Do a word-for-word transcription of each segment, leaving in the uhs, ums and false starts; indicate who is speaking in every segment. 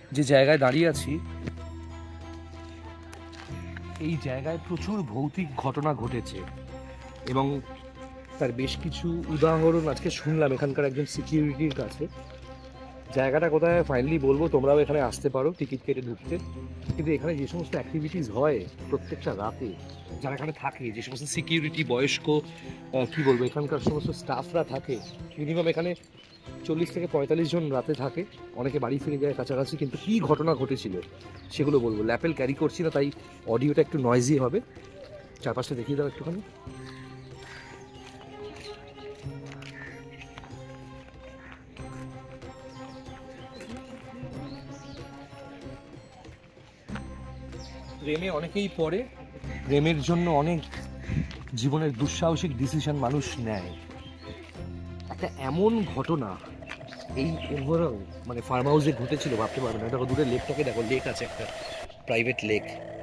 Speaker 1: যে জায়গায় দাঁড়িয়ে আছি এই জায়গায় প্রচুর ভৌতিক ঘটনা ঘটেছে এবং তার বেশ কিছু উদাহরণ আজকে শুনলাম এখানকার একজন সিকিউরিটির কাছে। জায়গাটা কোথায় ফাইনালি বলবো, তোমরাও এখানে আসতে পারো টিকিট কেটে ঢুকতে। কিন্তু এখানে যে সমস্ত অ্যাক্টিভিটিস হয় প্রত্যেকটা রাতে, যারা এখানে থাকে, যে সমস্ত সিকিউরিটি বয়স্ক কি বলবো এখানকার সমস্ত স্টাফরা থাকে, মিনিমাম এখানে চল্লিশ থেকে পঁয়তাল্লিশ জন রাতে থাকে। অনেকে বাড়ি ফিরে যায় কাছাকাছি। কিন্তু কী ঘটনা ঘটেছিল সেগুলো বলবো। ল্যাপেল ক্যারি করছি না, তাই অডিওটা একটু নয়েজি হবে। চারপাশটা দেখিয়ে দাও একটুখানি। প্রেমে অনেকেই পড়ে, প্রেমের জন্য অনেক জীবনের দুঃসাহসিক ডিসিশন মানুষ নেয়। একটা এমন ঘটনা এই ওভারঅল মানে ফার্ম হাউসে ঘটেছিল, ভাবতে পারবেন না। দেখো দূরে লেকটাকে দেখো, লেক আছে একটা, প্রাইভেট লেক।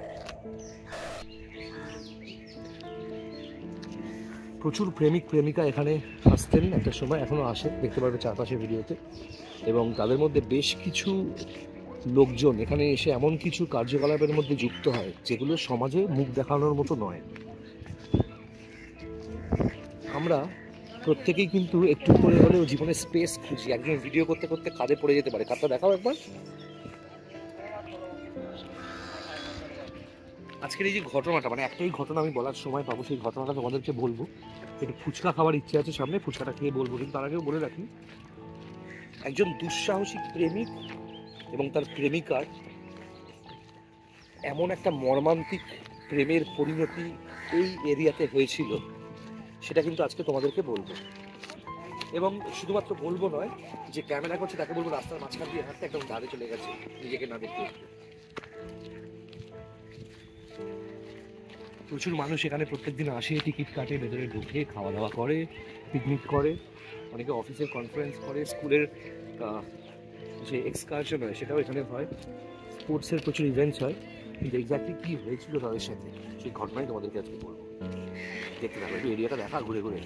Speaker 1: প্রচুর প্রেমিক প্রেমিকা এখানে আসতেন একটা সময়, এখনো আসে, দেখতে পারবে চারপাশের ভিডিওতে। এবং তাদের মধ্যে বেশ কিছু লোকজন এখানে এসে এমন কিছু কার্যকলাপের মধ্যে যুক্ত হয় যেগুলো সমাজে মুখ দেখানোর মতো নয়। আমরা প্রত্যেকেই কিন্তু একটু করে হলেও জীবনে স্পেস খুঁজি। একজন ভিডিও করতে করতে কাঁধে পড়ে যেতে পারে। কাঁধটা দেখাও একবার। আজকের এই যে ঘটনাটা, মানে একটাই ঘটনা আমি বলার সময় পাবো, সেই ঘটনাটা তোমাদেরকে বলবো। একটু ফুচকা খাওয়ার ইচ্ছে আছে সামনে, ফুচকাটা খেয়ে বলবো। কিন্তু তার আগেও বলে রাখি, একজন দুঃসাহসিক প্রেমিক এবং তার প্রেমিকার এমন একটা মর্মান্তিক প্রেমের পরিণতি এই এরিয়াতে হয়েছিল, সেটা কিন্তু আজকে তোমাদেরকে বলবো। এবং শুধুমাত্র বলবো নয়, যে ক্যামেরা করছে তাকে বলবো রাস্তার মাঝখান দিয়ে হাঁটতে, একদম ধারে চলে গেছে নিজেকে না দেখতে। প্রচুর মানুষ এখানে প্রত্যেকদিন আসে, টিকিট কাটে, ভেতরে ঢুকে খাওয়া দাওয়া করে, পিকনিক করে, অনেকে অফিসের কনফারেন্স করে, স্কুলের যে এক্সকারশন হয় সেটাও এখানে হয়, স্পোর্টসের প্রচুর ইভেন্টস হয়। কিন্তু এক্স্যাক্টলি কী হয়েছিল তাদের সাথে সেই ঘটনাই তোমাদেরকে আজকে বলবো। দেখতে থাকো, একটু এরিয়াটা দেখা ঘুরে ঘুরে।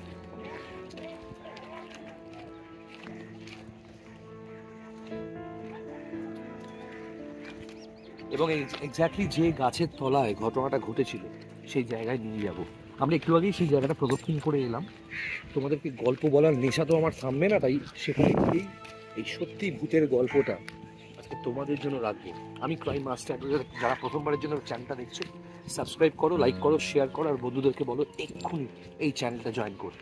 Speaker 1: এবং এক্স্যাক্টলি যে গাছের তলায় ঘটনাটা ঘটেছিল সেই জায়গায় নিয়ে যাব। আমরা একটু আগেই সেই জায়গাটা প্রদক্ষিণ করে এলাম। তোমাদেরকে গল্প বলার নেশা তো আমার থামবে না, তাই সেখানে গিয়েই এই সত্যি ভূতের গল্পটা আজকে তোমাদের জন্য রাখবো। আমি ক্রাইম মাস্টার। যারা প্রথমবারের জন্য চ্যানেলটা দেখছো, সাবস্ক্রাইব করো, লাইক করো, শেয়ার করো, আর বন্ধুদেরকে বলো এক্ষুনি এই চ্যানেলটা জয়েন করতে।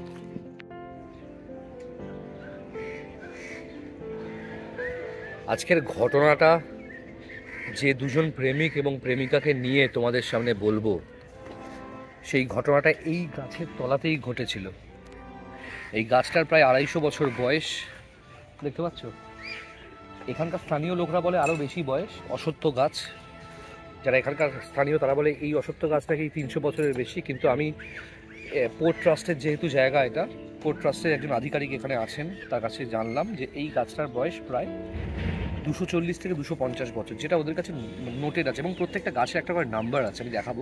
Speaker 1: আজকের ঘটনাটা যে দুজন প্রেমিক এবং প্রেমিকাকে নিয়ে তোমাদের সামনে বলবো, সেই ঘটনাটা এই গাছের তলাতেই ঘটেছিল। এই গাছটার প্রায় আড়াইশো বছর বয়স, দেখতে পাচ্ছ। এখানকার স্থানীয় লোকরা বলে আরও বেশি বয়স। অশ্বত্থ গাছ, যারা এখানকার স্থানীয় তারা বলে এই অশ্বত্থ গাছ নাকি তিনশো বছরের বেশি। কিন্তু আমি পোর্ট ট্রাস্টের যেহেতু জায়গা এটা, পোর্ট ট্রাস্টের একজন আধিকারিক এখানে আছেন, তার কাছে জানলাম যে এই গাছটার বয়স প্রায় দুশো চল্লিশ থেকে দুশো পঞ্চাশ বছর, যেটা ওদের কাছে নোটেড আছে। এবং প্রত্যেকটা গাছে একটা করে নাম্বার আছে, আমি দেখাবো।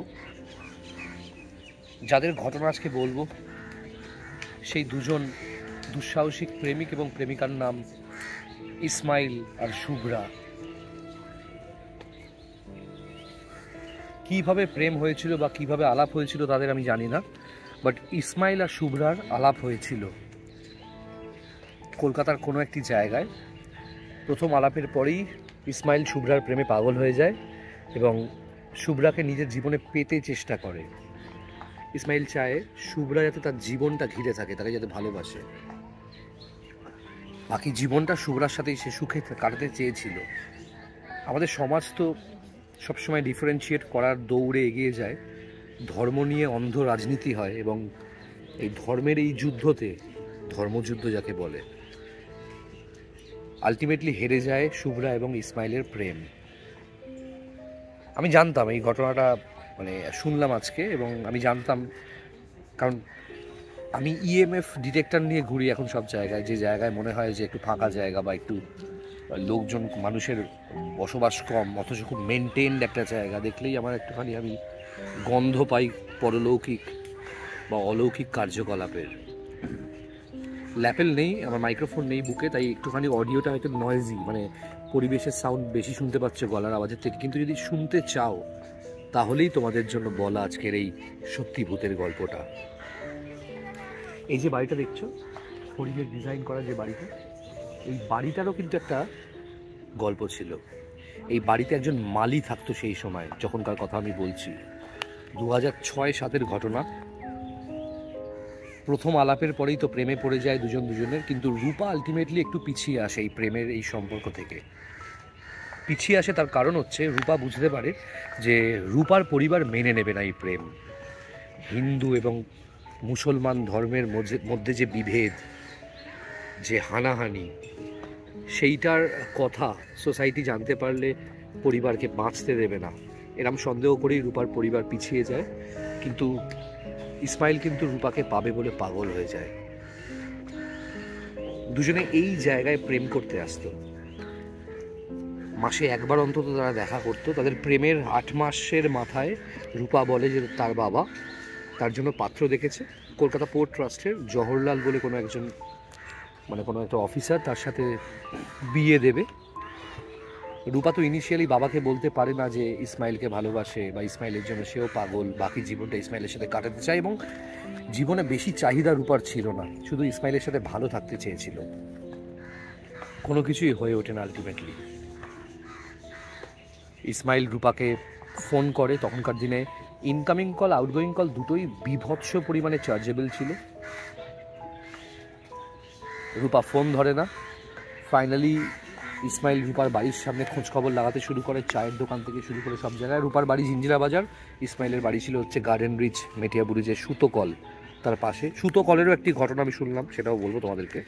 Speaker 1: যাদের ঘটনা আজকে বলবো, সেই দুজন দুঃসাহসিক প্রেমিক এবং প্রেমিকার নাম ইসমাইল আর শুভ্রা। কিভাবে প্রেম হয়েছিল বা কিভাবে আলাপ হয়েছিল তাদের আমি জানি না, বাট ইসমাইল আর শুভ্রার আলাপ হয়েছিল কলকাতার কোনো একটি জায়গায়। প্রথম আলাপের পরেই ইসমাইল শুভ্রার প্রেমে পাগল হয়ে যায় এবং শুভ্রাকে নিজের জীবনে পেতে চেষ্টা করে। ইসমাইল চায় শুভ্রা যাতে তার জীবনটা ঘিরে থাকে, তাকে যাতে ভালোবাসে, বাকি জীবনটা শুভ্রার সাথেই সে সুখে কাটাতে চেয়েছিল। আমাদের সমাজ তো সবসময় ডিফারেন্সিয়েট করার দৌড়ে এগিয়ে যায়, ধর্ম নিয়ে অন্ধ রাজনীতি হয় এবং এই ধর্মের এই যুদ্ধতে, ধর্মযুদ্ধ যাকে বলে, আলটিমেটলি হেরে যায় শুভ্রা এবং ইসমাইলের প্রেম। আমি জানতাম এই ঘটনাটা, মানে শুনলাম আজকে, এবং আমি জানতাম কারণ আমি ইএমএফ ডিটেক্টর নিয়ে ঘুরি এখন সব জায়গায়। যে জায়গায় মনে হয় যে একটু ফাঁকা জায়গা বা একটু লোকজন, মানুষের বসবাস কম, অথচ খুব মেনটেনড একটা জায়গা, দেখলেই আমার একটুখানি আমি গন্ধ পাই পরলৌকিক বা অলৌকিক কার্যকলাপের। ল্যাপেল নেই, আমার মাইক্রোফোন নেই বুকে, তাই একটুখানি অডিওটা হয়তো নয়েজি, মানে পরিবেশের সাউন্ড বেশি শুনতে পাচ্ছ গলার আওয়াজের থেকে। কিন্তু যদি শুনতে চাও তাহলেই তোমাদের জন্য বলা আজকের এই সত্যি ভূতের গল্পটা। এই যে বাড়িটা দেখছো, হরিণের ডিজাইন করা যে বাড়িটা, এই বাড়িটারও কিন্তু একটা গল্প ছিল। এই বাড়িতে একজন মালি থাকতো সেই সময়, যখনকার কথা আমি বলছি, দু হাজার ছয় সাতের ঘটনা। প্রথম আলাপের পরেই তো প্রেমে পড়ে যায় দুজন দুজনের, কিন্তু রূপা আলটিমেটলি একটু পিছিয়ে আসে এই প্রেমের এই সম্পর্ক থেকে। পিছিয়ে আসে তার কারণ হচ্ছে রূপা বুঝতে পারে যে রূপার পরিবার মেনে নেবে না এই প্রেম। হিন্দু এবং মুসলমান ধর্মের মধ্যে যে বিভেদ, যে হানাহানি, সেইটার কথা সোসাইটি জানতে পারলে পরিবারকে বাঁচতে দেবে না, এরম সন্দেহ করেই রূপার পরিবার পিছিয়ে যায়। কিন্তু ইসমাইল কিন্তু রূপাকে পাবে বলে পাগল হয়ে যায়। দুজনে এই জায়গায় প্রেম করতে আসতো, মাসে একবার অন্তত তারা দেখা করতো। তাদের প্রেমের আট মাসের মাথায় রূপা বলে যে তার বাবা তার জন্য পাত্র দেখেছে, কলকাতা পোর্ট ট্রাস্টের জওহরলাল বলে কোনো একজন, মানে কোনো একটা অফিসার, তার সাথে বিয়ে দেবে। রূপা তো ইনিশিয়ালি বাবাকে বলতে পারে না যে ইসমাইলকে ভালোবাসে বা ইসমাইলের জন্য সেও পাগল, বাকি জীবনটা ইসমাইলের সাথে কাটাতে চায়, এবং জীবনে বেশি চাহিদা রূপার ছিল না, শুধু ইসমাইলের সাথে ভালো থাকতে চেয়েছিল। কোনো কিছুই হয়ে ওঠে না আলটিমেটলি। ইসমাইল রূপাকে ফোন করে, তখনকার দিনে ইনকামিং কল আউটগোয়িং কল দুটোই বিভৎস পরিমাণে চার্জেবল ছিল। রূপা ফোন ধরে না। ফাইনালি ইসমাইল রূপার বাড়ির সামনে খোঁজ খবর লাগাতে শুরু করে, চায়ের দোকান থেকে শুরু করে সব জায়গায়। রূপার বাড়ি জিঞ্জিরা বাজার, ইসমাইলের বাড়ি ছিল হচ্ছে গার্ডেন রিচ মেটিয়াবুরু, যে সুতো কল তার পাশে। সুতো কলেরও একটি ঘটনা আমি শুনলাম, সেটাও বলবো তোমাদেরকে।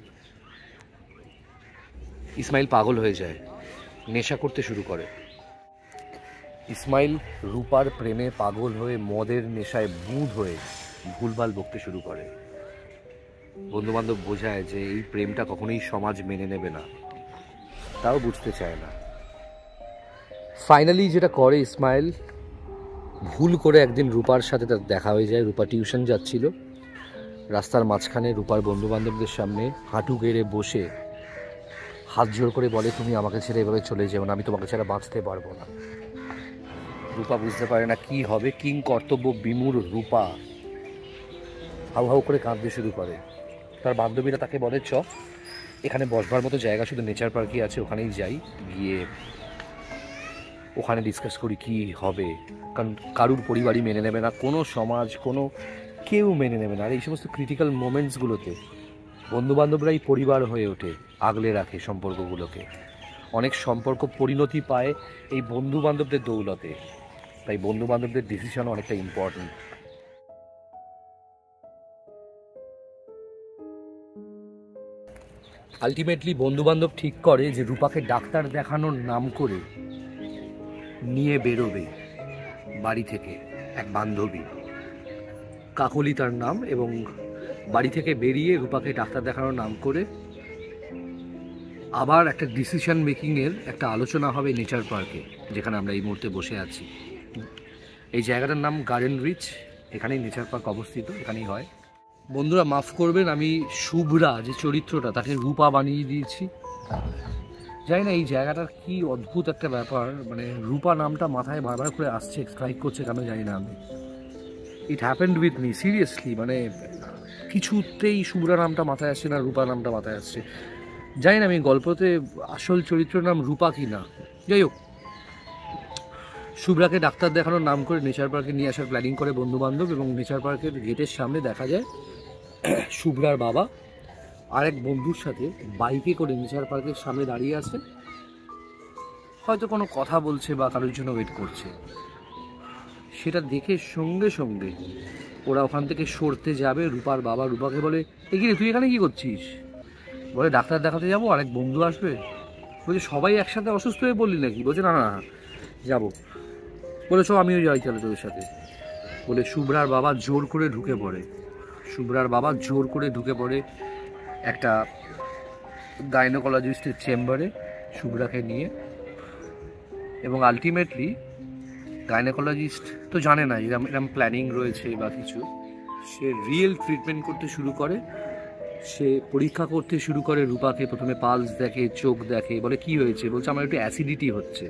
Speaker 1: ইসমাইল পাগল হয়ে যায়, নেশা করতে শুরু করে। ইসমাইল রূপার প্রেমে পাগল হয়ে মদের নেশায় বুঁদ হয়ে ভুলভাল বকতে শুরু করে। বন্ধুবান্ধব বোঝায় যে এই প্রেমটা কখনোই সমাজ মেনে নেবে না, তাও বুঝতে চায় না। ফাইনালি যেটা করে ইসমাইল, ভুল করে একদিন রূপার সাথে তার দেখা হয়ে যায়। রূপা টিউশন যাচ্ছিল, রাস্তার মাঝখানে রূপার বন্ধুবান্ধবদের সামনে হাঁটু গেড়ে বসে হাত জোর করে বলে, তুমি আমাকে ছেড়ে এভাবে চলে যেও না, আমি তোমাকে ছাড়া বাঁচতে পারবো না। রূপা বুঝতে পারে না কি হবে। কিং কর্তব্য বিমূঢ় রূপা হাউ হাউ করে কাঁদতে শুরু করে। তার বান্ধবীরা তাকে বলে, চ এখানে বসবার মতো জায়গা শুধু নেচার পার্কই আছে, ওখানেই যাই, গিয়ে ওখানে ডিসকাস করি কি হবে। কারণ কারুর পরিবারই মেনে নেবে না, কোনো সমাজ, কোনো কেউ মেনে নেবে না। আর এই সমস্ত ক্রিটিক্যাল মোমেন্টসগুলোতে বন্ধুবান্ধবরাই পরিবার হয়ে ওঠে, আগলে রাখে সম্পর্কগুলোকে। অনেক সম্পর্ক পরিণতি পায় এই বন্ধুবান্ধবদের দৌলতে, তাই বন্ধুবান্ধবদের ডিসিশন অনেকটা ইম্পর্টেন্ট। আলটিমেটলি বন্ধুবান্ধব ঠিক করে যে রূপাকে ডাক্তার দেখানোর নাম করে নিয়ে বেরোবে বাড়ি থেকে এক বান্ধবী, কাকলি তার নাম, এবং বাড়ি থেকে বেরিয়ে রূপাকে ডাক্তার দেখানোর নাম করে আবার একটা ডিসিশন মেকিংয়ের একটা আলোচনা হবে নেচার পার্কে, যেখানে আমরা এই মুহূর্তে বসে আছি। এই জায়গাটার নাম গার্ডেন রিচ, এখানেই নেচার পার্ক অবস্থিত, এখানেই হয়। বন্ধুরা মাফ করবেন, আমি শুভ্রা যে চরিত্রটা তাকে রূপা বানিয়ে দিয়েছি। জানি না এই জায়গাটার কি অদ্ভুত একটা ব্যাপার, মানে রূপা নামটা মাথায় বারবার করে আসছে, স্ট্রাইক করছে কেন জানি না আমি। It happened with me seriously, মানে কিছুতেই শুভ্রা নামটা মাথায় আসছে না, রূপা নামটা মাথায় আসছে। জানি না আমি গল্পতে আসল চরিত্রের নাম রূপা কি না। যাই হোক, শুভ্রাকে ডাক্তার দেখানোর নাম করে নেচার পার্কে নিয়ে আসার প্ল্যানিং করে বন্ধুবান্ধব, এবং নেচার পার্কের গেটের সামনে দেখা যায় শুভ্রার বাবা আরেক বন্ধুর সাথে বাইকে করে নেচার পার্কের সামনে দাঁড়িয়ে আছে, হয়তো কোনো কথা বলছে বা কারোর জন্য ওয়েট করছে। সেটা দেখে সঙ্গে সঙ্গে ওরা ওখান থেকে সরতে যাবে। রূপার বাবা রূপাকে বলে, এগিয়ে তুই এখানে কি করছিস? বলে ডাক্তার দেখাতে যাবো, আরেক বন্ধু আসবে। বলছে সবাই একসাথে অসুস্থ হয়ে বললি নাকি? বলছে না না যাবো। বলে সব আমিও যাই তাহলে তোদের সাথে। বলে শুভ্রার বাবা জোর করে ঢুকে পড়ে শুভ্রার বাবা জোর করে ঢুকে পড়ে একটা গাইনোকোলজিস্টের চেম্বারে শুভ্রাকে নিয়ে। এবং আলটিমেটলি গাইনোকোলজিস্ট তো জানে না এরম এরম প্ল্যানিং রয়েছে বা কিছু, সে রিয়েল ট্রিটমেন্ট করতে শুরু করে সে পরীক্ষা করতে শুরু করে রূপাকে। প্রথমে পালস দেখে, চোখ দেখে, বলে কি হয়েছে, বলছে আমার একটু অ্যাসিডিটি হচ্ছে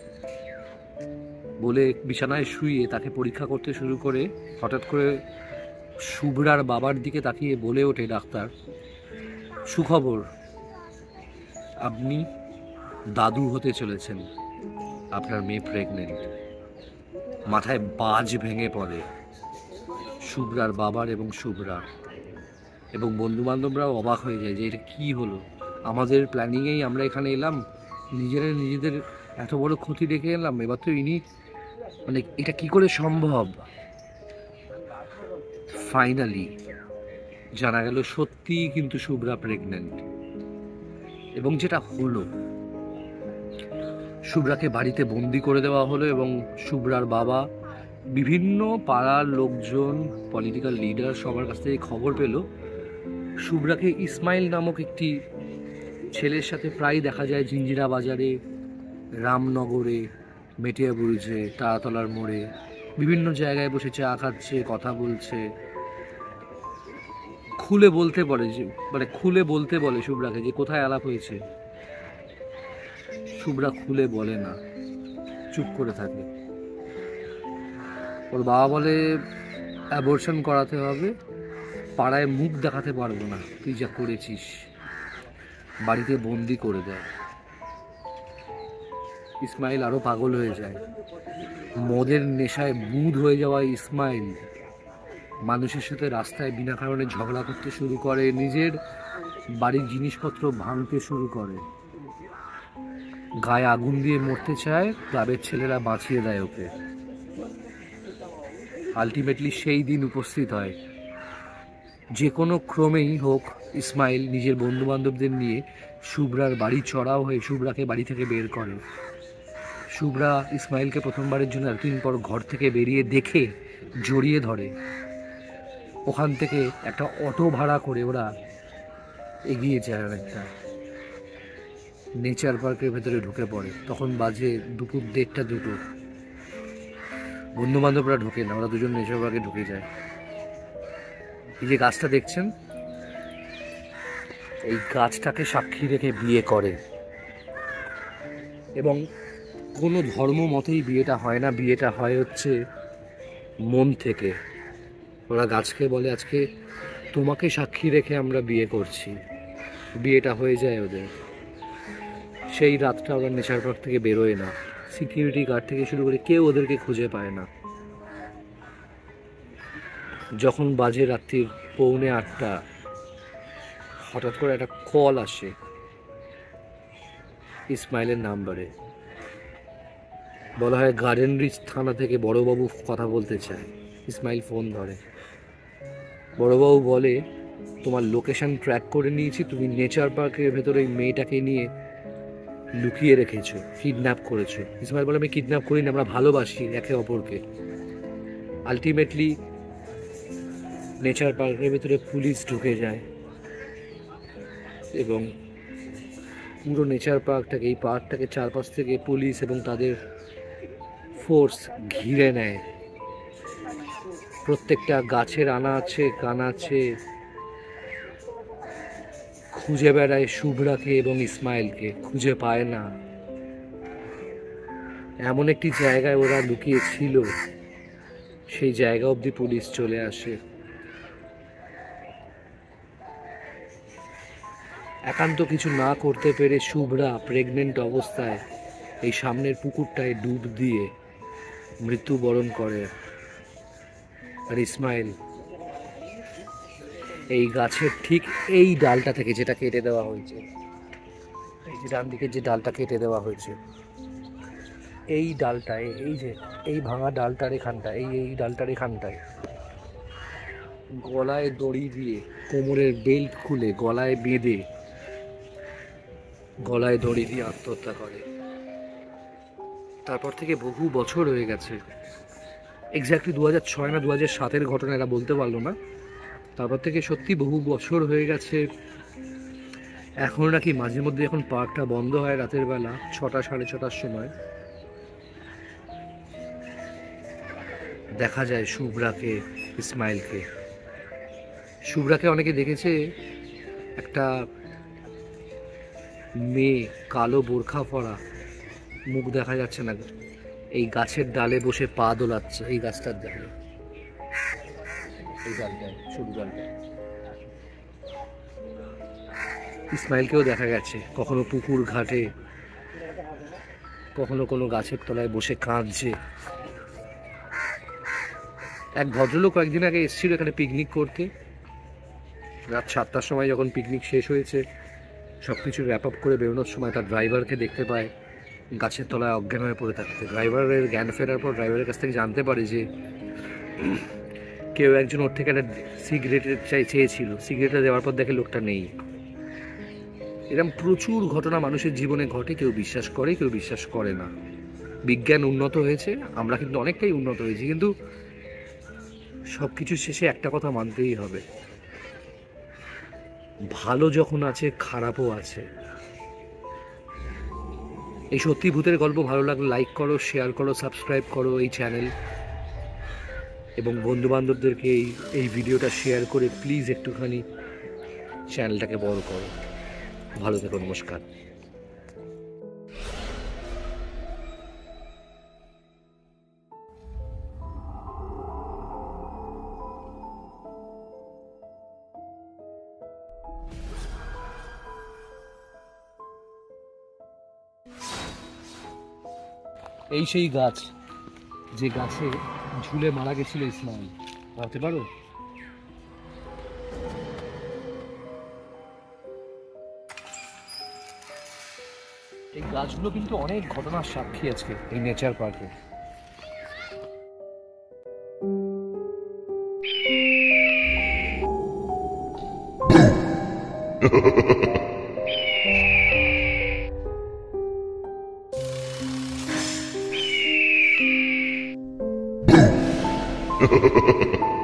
Speaker 1: বলে বিছানায় শুয়ে তাকে পরীক্ষা করতে শুরু করে। হঠাৎ করে শুভ্রার বাবার দিকে তাকিয়ে বলে ওঠে ডাক্তার, সুখবর, আপনি দাদু হতে চলেছেন, আপনার মেয়ে প্রেগনেন্ট। মাথায় বাজ ভেঙে পড়ে শুভ্রার বাবার এবং শুভ্রার, এবং বন্ধু বান্ধবরাও অবাক হয়ে যায় যে এটা কি হলো, আমাদের প্ল্যানিংয়েই আমরা এখানে এলাম, নিজেরা নিজেদের এত বড় ক্ষতি রেখে এলাম, এবার তো ইনি, মানে এটা কি করে সম্ভব। ফাইনালি জানা গেল সত্যিই কিন্তু শুভ্রা প্রেগনেন্ট। এবং যেটা হলো, শুভ্রাকে বাড়িতে বন্দি করে দেওয়া হলো এবং শুভ্রার বাবা, বিভিন্ন পাড়ার লোকজন, পলিটিক্যাল লিডার সবার কাছ থেকে খবর পেল শুভ্রাকে ইসমাইল নামক একটি ছেলের সাথে প্রায় দেখা যায় জিঞ্জিরা বাজারে, রামনগরে, মেটিয়াবুরুজে, তারাতলার মোড়ে, বিভিন্ন জায়গায় বসে চা খাচ্ছে, কথা বলছে। খুলে বলতে বলে যে, মানে খুলে বলতে বলে শুভ্রাকে যে কোথায় আলাপ হয়েছে। শুভ্রা খুলে বলে না, চুপ করে থাকে। ওর বাবা বলে অ্যাবর্শন করাতে হবে, পাড়ায় মুখ দেখাতে পারবো না, তুই যা করেছিস। বাড়িতে বন্দি করে দেয়। ইসমাইল আরো পাগল হয়ে যায়। মদের নেশায় বুঁদ হয়ে যাওয়া ইসমাইল মানুষের সাথে রাস্তায় বিনা কারণে ঝগড়া করতে শুরু করে, নিজের বাড়ির জিনিসপত্র ভাঙতে শুরু করে, গায়ে আগুন দিয়ে মরতে চায়, ক্লাবের ছেলেরা বাঁচিয়ে দেয় ওকে। আলটিমেটলি সেই দিন উপস্থিত হয়। যে কোনো ক্রমেই হোক ইসমাইল নিজের বন্ধু বান্ধবদের নিয়ে শুভ্রার বাড়ি চড়াও হয়ে শুভ্রাকে বাড়ি থেকে বের করে। শুভ্রা ইসমাইলকে প্রথমবারের জন্য এতদিন পর ঘর থেকে বেরিয়ে দেখে জড়িয়ে ধরে। ওখান থেকে একটা অটো ভাড়া করে ওরা এগিয়ে যায় অনেকটা, নেচার পার্কের ভেতরে ঢুকে পড়ে। তখন বাজে দুপুর দেড়টা দুটো। বন্ধু বান্ধবরা ঢোকে না, ওরা দুজন নেচার পার্কে ঢুকে যায়। এই যে গাছটা দেখছেন, এই গাছটাকে সাক্ষী রেখে বিয়ে করে, এবং কোনো ধর্ম মতেই বিয়েটা হয় না, বিয়েটা হয় হচ্ছে মন থেকে। ওরা গাছকে বলে আজকে তোমাকে সাক্ষী রেখে আমরা বিয়ে করছি, বিয়েটা হয়ে যায় ওদের। সেই রাতটা ওরা নেচার পার্ক থেকে বেরোয় না, সিকিউরিটি গার্ড থেকে শুরু করে কেউ ওদেরকে খুঁজে পায় না। যখন বাজে রাত্রির পৌনে আটটা, হঠাৎ করে একটা কল আসে ইসমাইলের নাম্বারে। বলা হয় গার্ডেন রিচ থানা থেকে বড়বাবু কথা বলতে চায়। ইসমাইল ফোন ধরে। বড়বাবু বলে তোমার লোকেশন ট্র্যাক করে নিয়েছি, তুমি নেচার পার্কের ভেতরে ওই মেয়েটাকে নিয়ে লুকিয়ে রেখেছো, কিডন্যাপ করেছো। ইসমাইল বলে আমি কিডন্যাপ করিনি, আমরা ভালোবাসি একে অপরকে। আলটিমেটলি নেচার পার্কের ভেতরে পুলিশ ঢুকে যায় এবং পুরো নেচার পার্কটাকে, এই পার্কটাকে চারপাশ থেকে পুলিশ এবং তাদের ফোর্স ঘিরে নেয়। প্রত্যেকটা গাছের আনা আছে কানা আছে খুঁজে বেড়ায় শুভ্রাকে এবং ইসমাইলকে, খুঁজে পায় না। এমন একটি জায়গায় ওরা লুকিয়ে ছিল, সেই জায়গা অবধি পুলিশ চলে আসে। একান্ত কিছু না করতে পেরে শুভ্রা প্রেগনেন্ট অবস্থায় এই সামনের পুকুরটায় ডুব দিয়ে মৃত্যুবরণ করে। আর ইসমাইল এই গাছের ঠিক এই ডালটা থেকে, যেটা কেটে দেওয়া হয়েছে, এই যে ডান দিকে যে ডালটা কেটে দেওয়া হয়েছে, এই ডালটায়, এই যে এই ভাঙা ডালটার এখানটায়, এই এই ডালটার এখানটায় গলায় দড়ি দিয়ে, কোমরের বেল্ট খুলে গলায় বেঁধে, গলায় দড়ি দিয়ে আত্মহত্যা করে। তারপর থেকে বহু বছর হয়ে গেছে, এক্স্যাক্টলি দু হাজার ছয় না দু হাজার সাতের ঘটনা, এরা বলতে পারলো না। তারপর থেকে সত্যি বহু বছর হয়ে গেছে। এখন নাকি মাঝে মধ্যে এখন পার্কটা বন্ধ হয় রাতের বেলা ছটা সাড়ে ছটার সময়, দেখা যায় শুভ্রাকে, ইসমাইলকে। শুভ্রাকে অনেকে দেখেছে একটা মেয়ে, কালো বোরখা পরা, মুখ দেখা যাচ্ছে না, এই গাছের ডালে বসে পা দোলাচ্ছে। এই গাছটার ডালে, এই ডালটায়, সরু ডালটায়। ইসমাইলকেও দেখা গেছে কখনো পুকুর ঘাটে, কখনো কোনো গাছের তলায় বসে কাঁদছে। এক ভদ্রলোক কয়েকদিন আগে এসেছিল এখানে পিকনিক করতে। রাত সাতটার সময় যখন পিকনিক শেষ হয়েছে, সব কিছু র্যাপ আপ করে বেরোনোর সময় তার ড্রাইভারকে দেখতে পায় গাছের তলায় অজ্ঞান হয়ে পড়ে থাকতে। ড্রাইভারের জ্ঞান ফেরার পর ড্রাইভারের কাছ থেকে জানতে পারে যে কেউ একজন ওর থেকে একটা সিগারেটের চাই চেয়েছিল। সিগারেটটা দেওয়ার পর দেখে লোকটা নেই। এরকম প্রচুর ঘটনা মানুষের জীবনে ঘটে, কেউ বিশ্বাস করে, কেউ বিশ্বাস করে না। বিজ্ঞান উন্নত হয়েছে, আমরা কিন্তু অনেকটাই উন্নত হয়েছি, কিন্তু সব কিছু শেষে একটা কথা মানতেই হবে, ভালো যখন আছে খারাপও আছে। এই সত্যি ভূতের গল্প ভালো লাগলে লাইক করো, শেয়ার করো, সাবস্ক্রাইব করো এই চ্যানেল, এবং বন্ধু বান্ধবদেরকে এই এই ভিডিওটা শেয়ার করে প্লিজ একটুখানি চ্যানেলটাকে বড় করো। ভালো থেকো, নমস্কার। এই সেই গাছ, যে গাছে ঝুলে মারা গেছিল ইসমাইল, ভাবতে পারো? এই গাছগুলো কিন্তু অনেক ঘটনার সাক্ষী আজকে এই নেচার পার্কে।
Speaker 2: Ha ha ha ha.